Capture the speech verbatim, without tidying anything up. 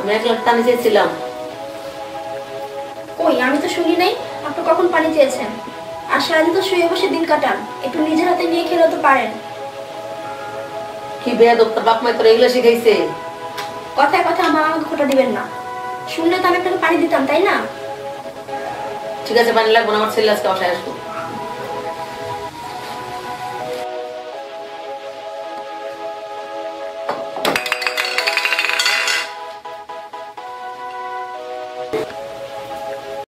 আমি এক লাখ পানি চেয়েছিলাম। কই, আমি তো শুনি নাই আপনি কখন পানি চেয়েছেন। আর সারাদিন তো শুয়ে বসে দিন কাটান, একটু নিজের হাতে নিয়ে খেলে তো পারেন। কি বেয়াদব, তোর বাপ মাই তোর এগুলো শিখাইছে? কথায় কথায় মা আমাকে খোটা দিবেন না। শুনলে তো আমি আপনাকে পানি দিতাম, তাই না? ঠিক আছে, পানি লাগবো না, আমার ছেলে আজকে বাসায় আসবো।